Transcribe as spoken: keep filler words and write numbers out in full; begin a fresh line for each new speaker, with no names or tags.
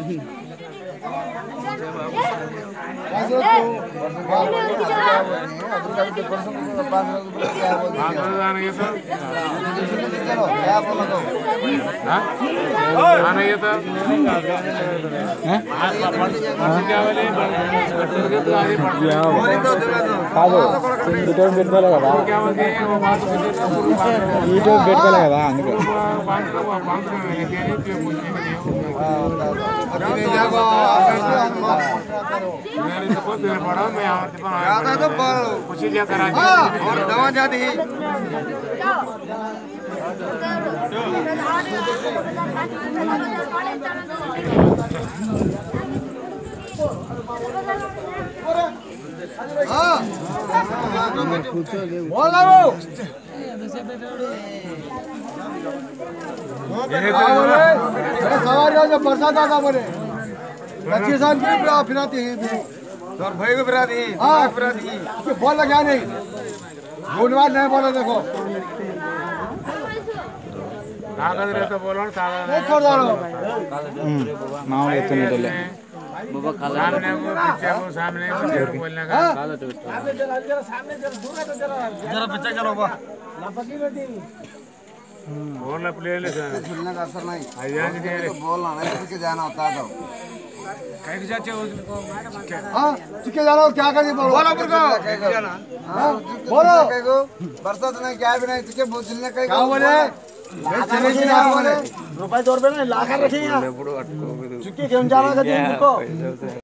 కాదు యూట్యూబ్ పెట్టుకోలే కదా యూట్యూబ్ పెట్టుకోలే కదా అందుకే
बरसात आता बोले पच्चीस साल की फिराती है और भाई को फिराती है हाँ फिराती है बोल लगा नहीं गुणवाद नहीं बोला देखो कागज रहता बोलो कागज छोड़ दो
नाम लेते नहीं डले
सामने वो पीछे वो सामने पीछे बोलने का जरा सामने जरा दूर है तो जरा जरा पीछे करो बा बोलना प्ले ले बोलने का असर नहीं आजान के बोलना नहीं किसके जाना होता तो कहीं भी जाते हो हां किसके जाना हो क्या करिए बोलो बोलो पर को हां बोलो बरसात नहीं क्या भी नहीं किसके बोलने का क्या बोले चले की ना बोले रुपए दो रुपए ना लाख रखे हैं चुके क्यों जाना का दिन को